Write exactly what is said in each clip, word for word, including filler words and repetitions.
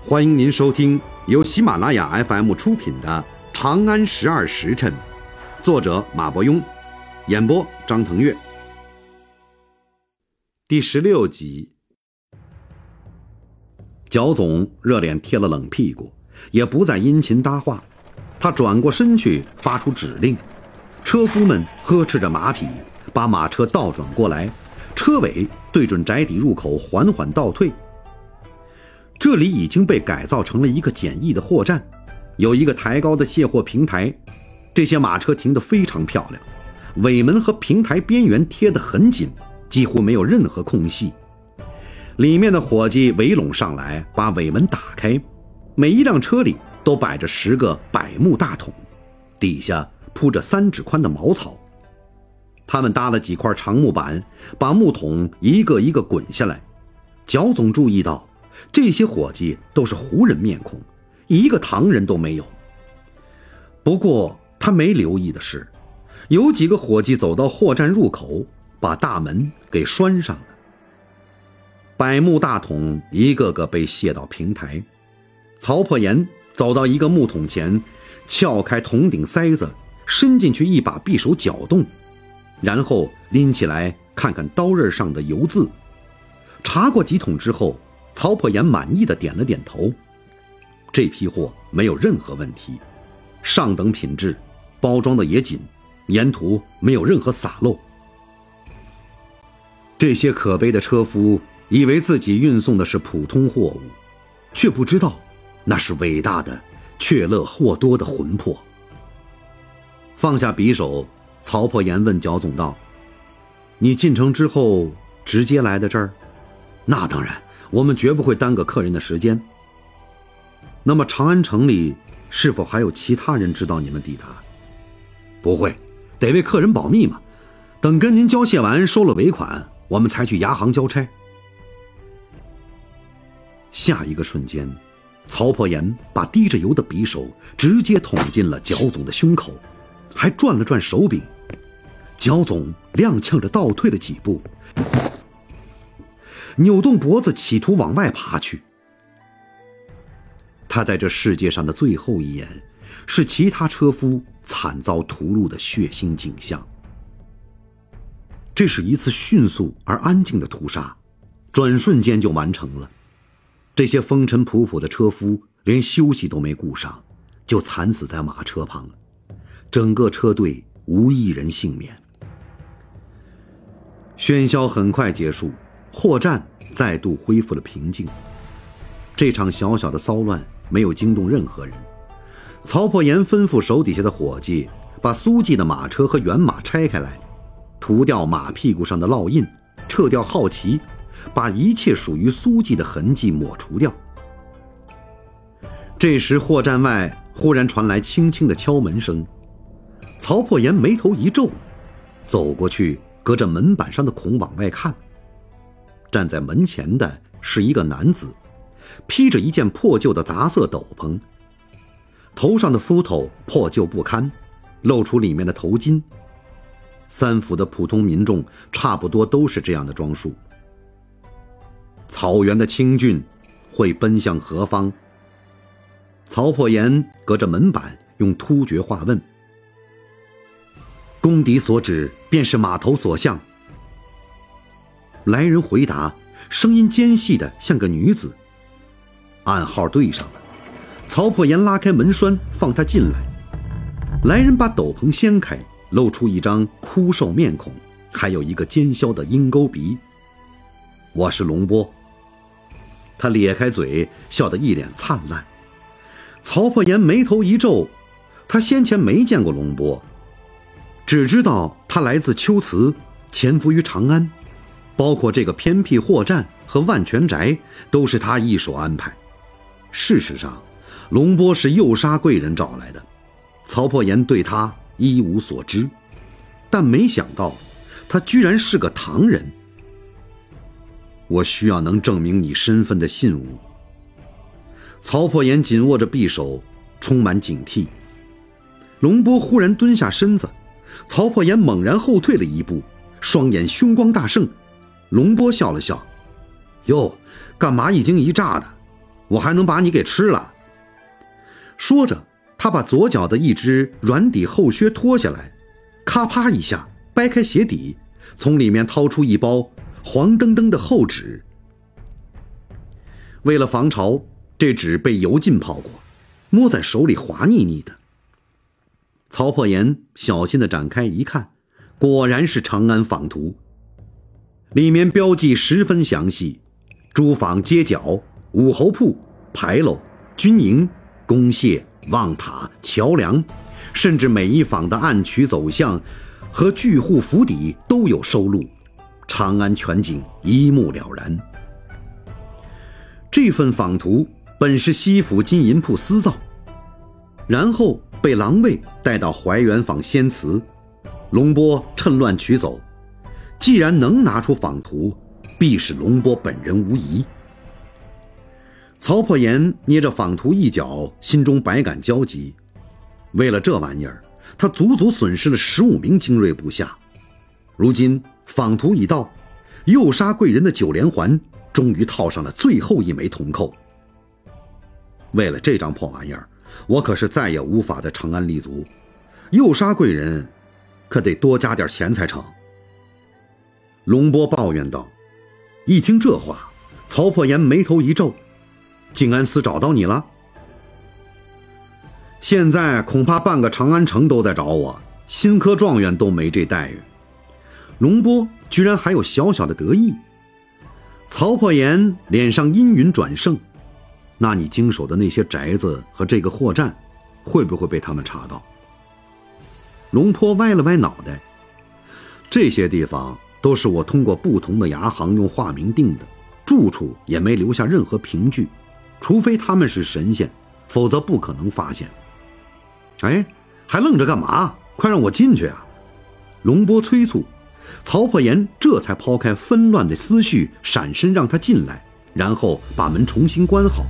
欢迎您收听由喜马拉雅 F M 出品的《长安十二时辰》，作者马伯庸，演播张腾岳。第十六集。焦总热脸贴了冷屁股，也不再殷勤搭话，他转过身去发出指令，车夫们呵斥着马匹，把马车倒转过来，车尾对准宅邸入口缓缓倒退。这里已经被改造成了一个简易的货站，有一个抬高的卸货平台，这些马车停得非常漂亮，尾门和平台边缘贴得很紧，几乎没有任何空隙。里面的伙计围拢上来，把尾门打开，每一辆车里都摆着十个柏木大桶，底下铺着三指宽的茅草。他们搭了几块长木板，把木桶一个一个滚下来。焦总注意到这些伙计都是胡人面孔，一个唐人都没有。不过他没留意的是，有几个伙计走到货站入口，把大门给拴上了。柏木大桶一个个被卸到平台，曹破岩走到一个木桶前，撬开桶顶塞子，伸进去一把匕首搅动，然后拎起来看看刀刃上的油渍。查过几桶之后，曹破岩满意的点了点头，这批货没有任何问题，上等品质，包装的也紧，沿途没有任何洒漏。这些可悲的车夫以为自己运送的是普通货物，却不知道那是伟大的雀勒霍多的魂魄。放下匕首，曹破岩问焦总道：“你进城之后直接来的这儿？”“那当然，我们绝不会耽搁客人的时间。”“那么长安城里是否还有其他人知道你们抵达？”“不会，得为客人保密嘛。等跟您交卸完，收了尾款，我们才去牙行交差。”下一个瞬间，曹破岩把滴着油的匕首直接捅进了焦总的胸口，还转了转手柄。焦总踉跄着倒退了几步，扭动脖子企图往外爬去。他在这世界上的最后一眼，是其他车夫惨遭屠戮的血腥景象。这是一次迅速而安静的屠杀，转瞬间就完成了。这些风尘仆仆的车夫连休息都没顾上，就惨死在马车旁，整个车队无一人幸免。喧嚣很快结束，货站再度恢复了平静。这场小小的骚乱没有惊动任何人。曹破岩吩咐手底下的伙计把苏记的马车和辕马拆开来，涂掉马屁股上的烙印，撤掉号旗，把一切属于苏记的痕迹抹除掉。这时货站外忽然传来轻轻的敲门声，曹破岩眉头一皱，走过去，隔着门板上的孔往外看。站在门前的是一个男子，披着一件破旧的杂色斗篷，头上的髭头破旧不堪，露出里面的头巾。三府的普通民众差不多都是这样的装束。草原的清俊会奔向何方？曹破岩隔着门板用突厥话问。公敌所指便是码头所向。来人回答，声音尖细的像个女子。暗号对上了。曹破岩拉开门栓，放他进来。来人把斗篷掀开，露出一张枯瘦面孔，还有一个尖削的鹰钩鼻。我是龙波。他咧开嘴，笑得一脸灿烂。曹破岩眉头一皱，他先前没见过龙波，只知道他来自龟兹，潜伏于长安，包括这个偏僻货站和万全宅都是他一手安排。事实上，龙波是诱杀贵人找来的，曹破岩对他一无所知，但没想到他居然是个唐人。我需要能证明你身份的信物。曹破岩紧握着匕首，充满警惕。龙波忽然蹲下身子，曹破岩猛然后退了一步，双眼凶光大盛。龙波笑了笑：“哟，干嘛一惊一乍的？ 我还能把你给吃了。说着，他把左脚的一只软底后靴脱下来，咔啪一下掰开鞋底，从里面掏出一包黄澄澄的厚纸。为了防潮，这纸被油浸泡过，摸在手里滑腻腻的。曹破岩小心地展开一看，果然是长安坊图，里面标记十分详细，诸坊街角、武侯铺、牌楼、军营、公廨、望塔、桥梁，甚至每一坊的暗渠走向和巨户府邸都有收录，长安全景一目了然。这份坊图本是西府金银铺私造，然后被狼卫带到怀远坊仙祠，龙波趁乱取走。既然能拿出坊图，必是龙波本人无疑。曹破岩捏着坊图一角，心中百感交集。为了这玩意儿，他足足损失了十五名精锐部下。如今坊图已到，诱杀贵人的九连环终于套上了最后一枚铜扣。为了这张破玩意儿，我可是再也无法在长安立足，诱杀贵人可得多加点钱才成。龙波抱怨道。一听这话，曹破岩眉头一皱，静安司找到你了？现在恐怕半个长安城都在找我，新科状元都没这待遇。龙波居然还有小小的得意。曹破岩脸上阴云转盛，那你经手的那些宅子和这个货站，会不会被他们查到？龙坡歪了歪脑袋，这些地方都是我通过不同的牙行用化名定的，住处也没留下任何凭据，除非他们是神仙，否则不可能发现。哎，还愣着干嘛？快让我进去啊！龙波催促。曹破岩这才抛开纷乱的思绪，闪身让他进来，然后把门重新关好。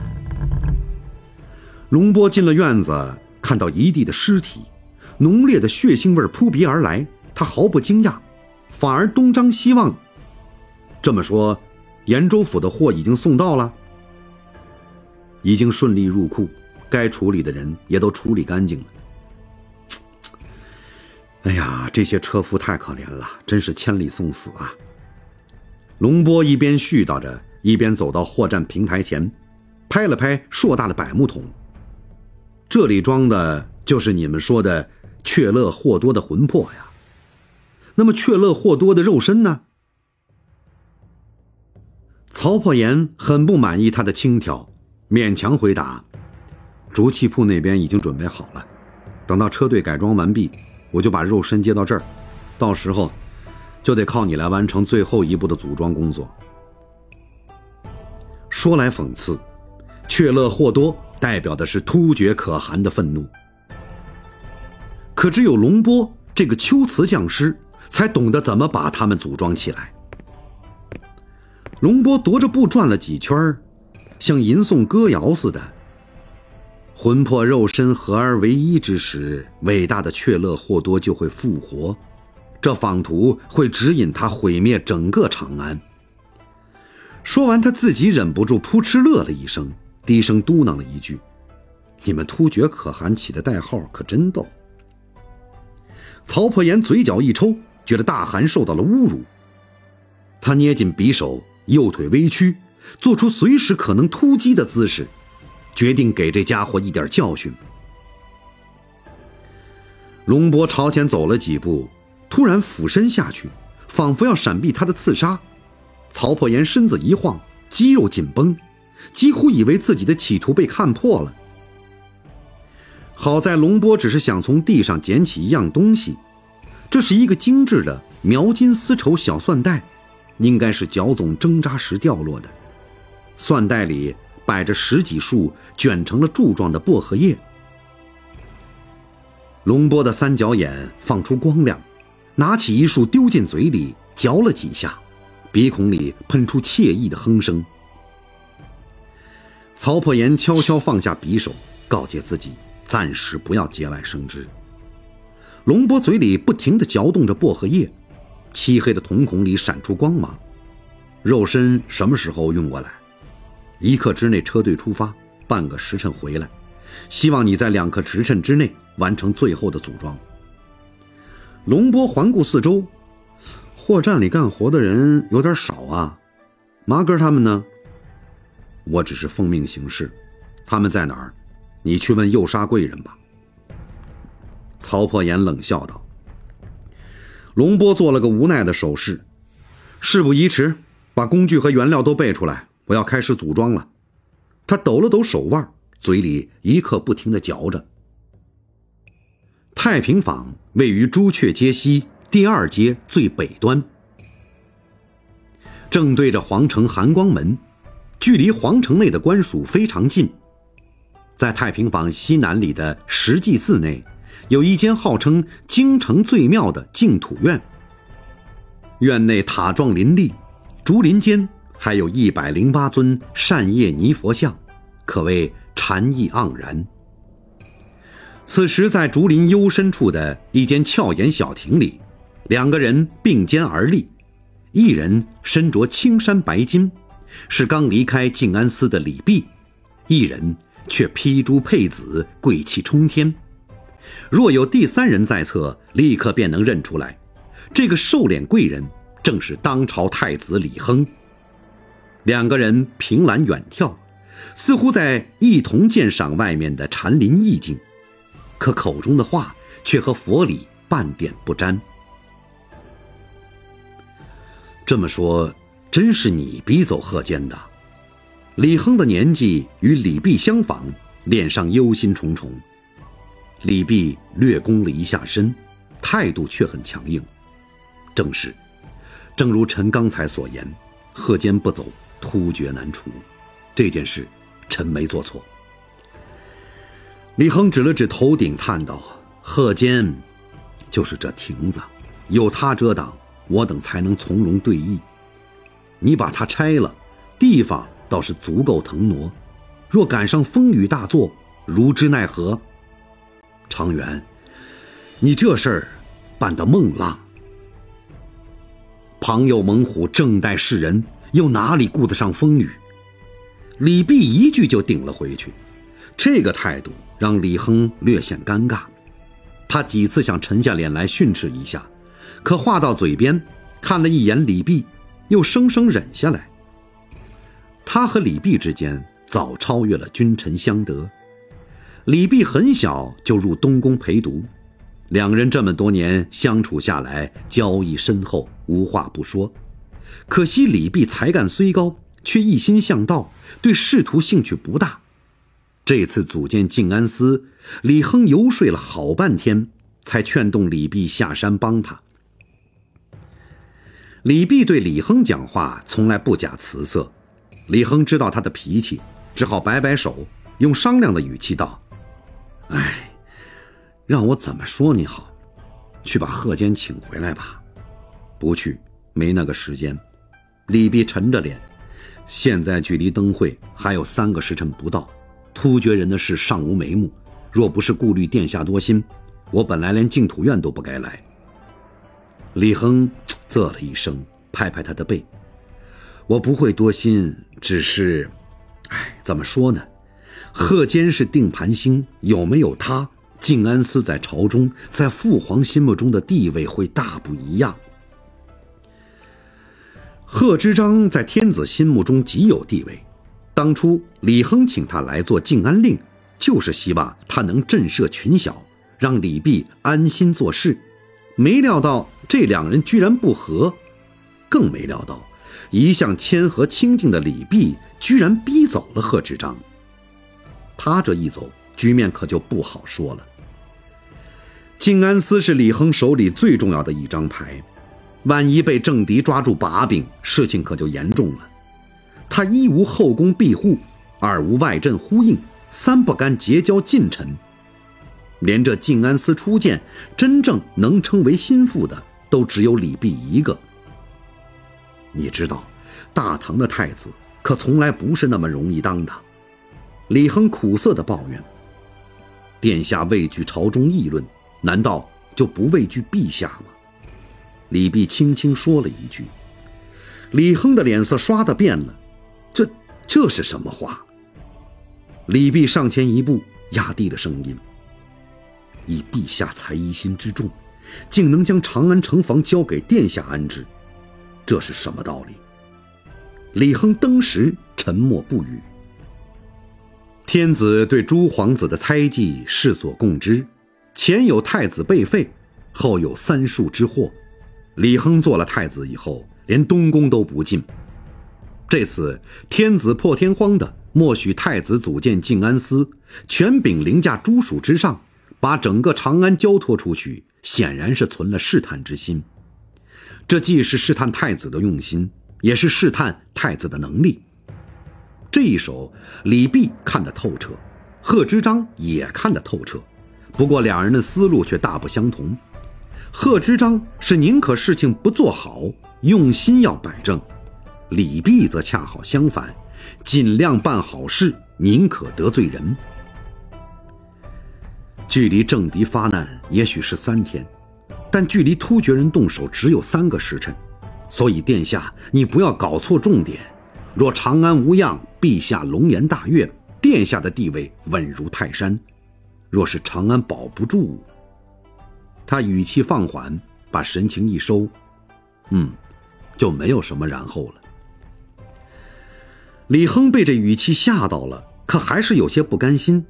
龙波进了院子，看到一地的尸体，浓烈的血腥味扑鼻而来，他毫不惊讶，反而东张西望。这么说，延州府的货已经送到了？已经顺利入库，该处理的人也都处理干净了。哎呀，这些车夫太可怜了，真是千里送死啊！龙波一边絮叨着，一边走到货站平台前，拍了拍硕大的百木桶。这里装的就是你们说的雀乐霍多的魂魄呀。那么雀乐霍多的肉身呢？曹破岩很不满意他的轻佻，勉强回答：竹器铺那边已经准备好了，等到车队改装完毕，我就把肉身接到这儿，到时候就得靠你来完成最后一步的组装工作。说来讽刺，雀乐霍多代表的是突厥可汗的愤怒，可只有龙波这个秋瓷匠师才懂得怎么把它们组装起来。龙波踱着步转了几圈，像吟诵歌谣似的。魂魄肉身合而为一之时，伟大的雀乐霍多就会复活，这坊图会指引他毁灭整个长安。说完，他自己忍不住扑哧乐了一声，低声嘟囔了一句：你们突厥可汗起的代号可真逗。曹破岩嘴角一抽，觉得大汗受到了侮辱。他捏紧匕首，右腿微屈，做出随时可能突击的姿势，决定给这家伙一点教训。龙波朝前走了几步，突然俯身下去，仿佛要闪避他的刺杀。曹破岩身子一晃，肌肉紧绷，几乎以为自己的企图被看破了。好在龙波只是想从地上捡起一样东西，这是一个精致的描金丝绸小缎带，应该是脚总挣扎时掉落的。缎带里摆着十几束卷成了柱状的薄荷叶。龙波的三角眼放出光亮，拿起一束丢进嘴里，嚼了几下，鼻孔里喷出惬意的哼声。曹破岩悄悄放下匕首，告诫自己暂时不要节外生枝。龙波嘴里不停地嚼动着薄荷叶，漆黑的瞳孔里闪出光芒。肉身什么时候运过来？ 一刻之内车队出发，半个时辰回来，希望你在两个时辰之内完成最后的组装。龙波环顾四周，货站里干活的人有点少啊，麻哥他们呢？我只是奉命行事，他们在哪儿？你去问右沙贵人吧。曹破岩冷笑道。龙波做了个无奈的手势，事不宜迟，把工具和原料都备出来，我要开始组装了。他抖了抖手腕，嘴里一刻不停地嚼着。太平坊位于朱雀街西第二街最北端，正对着皇城含光门，距离皇城内的官署非常近。在太平坊西南里的石祭寺内，有一间号称京城最妙的净土院，院内塔状林立，竹林间还有一百零八尊善业泥佛像，可谓禅意盎然。此时在竹林幽深处的一间俏檐小亭里，两个人并肩而立，一人身着青衫白巾，是刚离开静安寺的李泌，一人却披珠佩紫，贵气冲天。若有第三人在侧，立刻便能认出来，这个瘦脸贵人正是当朝太子李亨。两个人凭栏远眺，似乎在一同鉴赏外面的禅林意境，可口中的话却和佛理半点不沾。这么说，真是你逼走贺坚的？李亨的年纪与李泌相仿，脸上忧心忡忡。李泌略躬了一下身，态度却很强硬。正是，正如臣刚才所言，贺坚不走，突厥难除。这件事，臣没做错。李亨指了指头顶，叹道：“贺坚，就是这亭子，有他遮挡，我等才能从容对弈。你把它拆了，地方倒是足够腾挪，若赶上风雨大作，如之奈何？常元，你这事儿办得孟浪。旁有猛虎正待世人，又哪里顾得上风雨？”李泌一句就顶了回去，这个态度让李亨略显尴尬。他几次想沉下脸来训斥一下，可话到嘴边，看了一眼李泌，又生生忍下来。他和李泌之间早超越了君臣相得。李泌很小就入东宫陪读，两人这么多年相处下来，交易深厚，无话不说。可惜李泌才干虽高，却一心向道，对仕途兴趣不大。这次组建静安司，李亨游说了好半天，才劝动李泌下山帮他。李泌对李亨讲话从来不假辞色，李亨知道他的脾气，只好摆摆手，用商量的语气道：“哎，让我怎么说你好？去把贺坚请回来吧。”“不去，没那个时间。”李泌沉着脸，现在距离灯会还有三个时辰不到，突厥人的事尚无眉目，若不是顾虑殿下多心，我本来连净土院都不该来。李亨啧了一声，拍拍他的背：“我不会多心，只是，哎，怎么说呢？贺坚是定盘星，有没有他，静安司在朝中，在父皇心目中的地位会大不一样。”贺知章在天子心目中极有地位，当初李亨请他来做静安令，就是希望他能震慑群小，让李泌安心做事。没料到这两人居然不和，更没料到一向谦和清静的李泌居然逼走了贺知章。他这一走，局面可就不好说了。静安司是李亨手里最重要的一张牌，万一被政敌抓住把柄，事情可就严重了。他一无后宫庇护，二无外镇呼应，三不甘结交近臣。连这静安司初建，真正能称为心腹的，都只有李泌一个。你知道，大唐的太子可从来不是那么容易当的。李亨苦涩地抱怨：“殿下畏惧朝中议论，难道就不畏惧陛下吗？”李泌轻轻说了一句。李亨的脸色刷地变了，这这是什么话？李泌上前一步，压低了声音：以陛下才疑心之重，竟能将长安城防交给殿下安置，这是什么道理？李亨登时沉默不语。天子对诸皇子的猜忌世所共知，前有太子被废，后有三树之祸。李亨做了太子以后，连东宫都不进。这次天子破天荒的默许太子组建静安司，权柄凌驾诸属之上，把整个长安交托出去，显然是存了试探之心。这既是试探太子的用心，也是试探太子的能力。这一手，李泌看得透彻，贺知章也看得透彻，不过两人的思路却大不相同。贺知章是宁可事情不做好，用心要摆正；李泌则恰好相反，尽量办好事，宁可得罪人。距离政敌发难也许是三天，但距离突厥人动手只有三个时辰，所以殿下，你不要搞错重点。若长安无恙，陛下龙颜大悦，殿下的地位稳如泰山；若是长安保不住，他语气放缓，把神情一收，嗯，就没有什么然后了。李亨被这语气吓到了，可还是有些不甘心。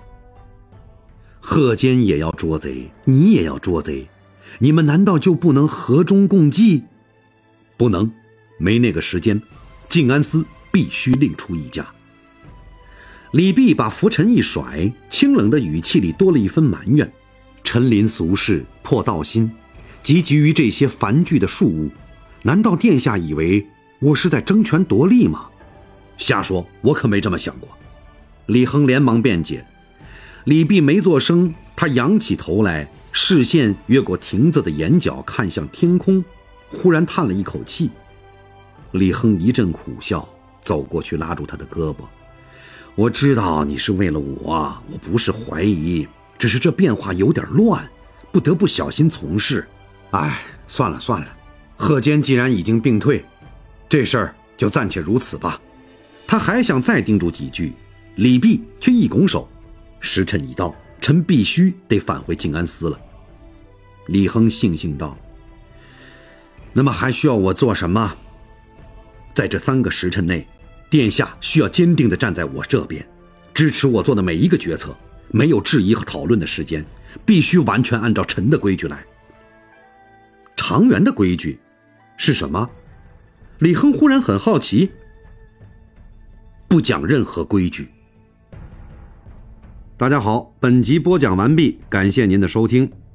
贺坚也要捉贼，你也要捉贼，你们难道就不能和衷共济？不能，没那个时间。静安司必须另出一家。李泌把拂尘一甩，清冷的语气里多了一分埋怨。臣临俗世，破道心，急急于这些繁剧的庶务，难道殿下以为我是在争权夺利吗？瞎说，我可没这么想过。李亨连忙辩解。李泌没作声，他仰起头来，视线越过亭子的檐角，看向天空，忽然叹了一口气。李亨一阵苦笑，走过去拉住他的胳膊。我知道你是为了我，我不是怀疑，只是这变化有点乱，不得不小心从事。哎，算了算了，贺坚既然已经病退，这事儿就暂且如此吧。他还想再叮嘱几句，李泌却一拱手，时辰已到，臣必须得返回静安司了。李亨悻悻道：那么还需要我做什么？在这三个时辰内，殿下需要坚定地站在我这边，支持我做的每一个决策，没有质疑和讨论的时间，必须完全按照臣的规矩来。长元的规矩是什么？李亨忽然很好奇。不讲任何规矩。大家好，本集播讲完毕，感谢您的收听。